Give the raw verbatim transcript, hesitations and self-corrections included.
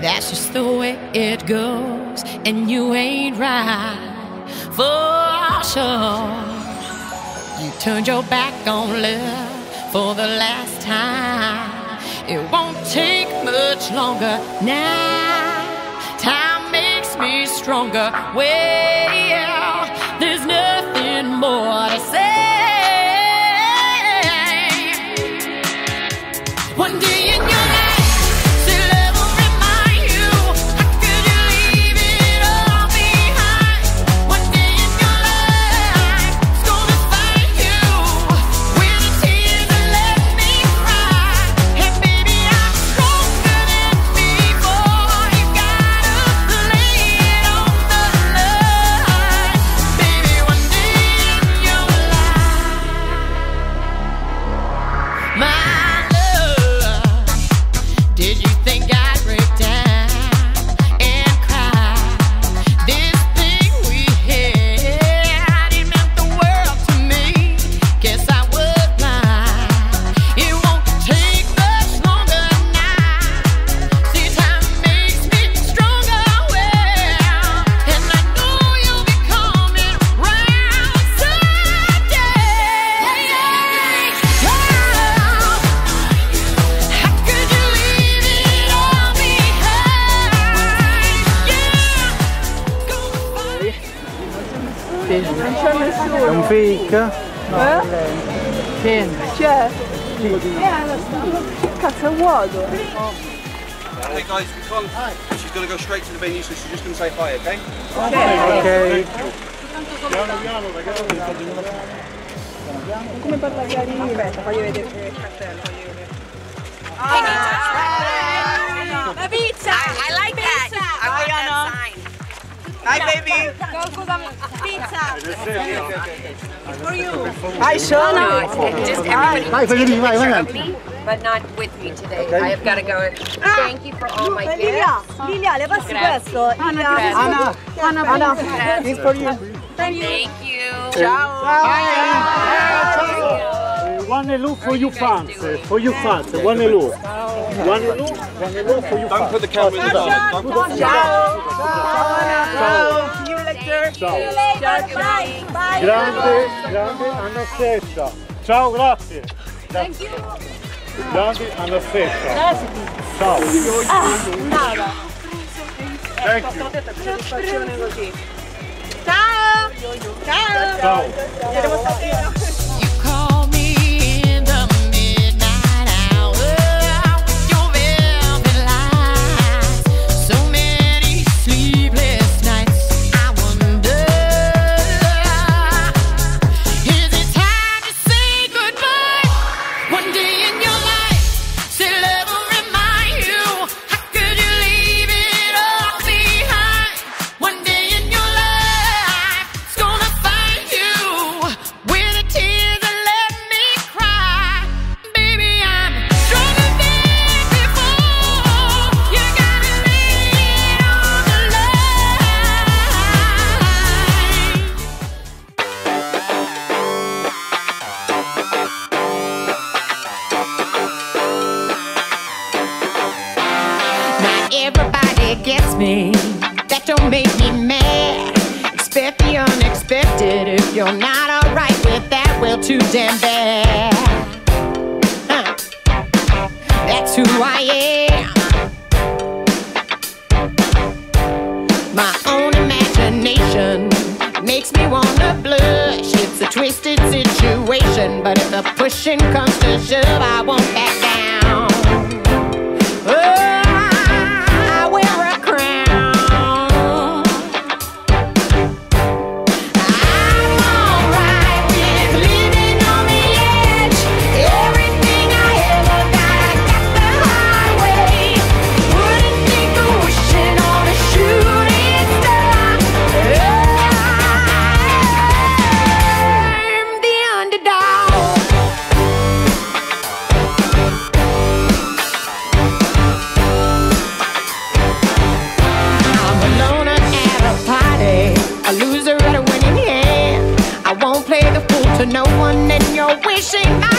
That's just the way it goes, and you ain't right for sure. You turned your back on love for the last time. It won't take much longer now. Time makes me stronger. Well, there's nothing more to say. One day in your life, Non c'è nessuno. È un fake? No. Eh? Sì. C'è? Sì. Che cazzo è vuoto? Hey guys, we can't. She's going to go straight to the venue, so she's just going to say hi, okay? Ok. Piano piano, ragazzi. Come parla carino? Aspetta, voglio vedere il cartello, voglio vedere. Ah, la pizza! I, I like that. I want that sign. Hi baby! Go, scusami, pizza! For you! Hi Sean! No, it's just everybody Vai, take a vai, vai, picture vai. of me, but not with me today. Okay. I have got to go. Thank you for all my Lilia, gifts. Lilia, le passi questo? Anna, Anna, Anna, Anna, Grazie. it's for you. Thank you. Ciao! One look for you fans, for you fans, one look. One look, one look for you fans. Don't put the camera in the dark. Don't put the Ciao! Ciao! See you later! Ciao. See you later! Bye! Bye! Grande, grande, Anna stessa. Ciao, grazie. Thank you! Grande, Anna stessa. Ciao. Nada! Thank you. Soddisfazione così. Ciao! Ciao! Ciao. You call me in the midnight hour with your velvet lies. So many sleepless nights. I wonder, is it time to say goodbye? One day in your life, say love will remind you. How could you leave it all behind? One day in your life, it's gonna find you with the tears that let me cry. Baby, I'm stronger than before. You gotta lay it on the line. Not everybody gets me. That don't make me mad. Expect the unexpected. If you're not alright with that, well, too damn bad. Huh. That's who I am. My own imagination makes me wanna blush. It's a twisted situation, but if the pushing comes to shove, I won't back down. Oh, I wear a crown. I'm alright with living on the edge. Everything I ever got, I got the hard way. Wouldn't think of wishing on a shooting star. I'm the underdog. I'm a loner at a party, a loser at a winning hand. I won't play the fool to no one, and you're wishing I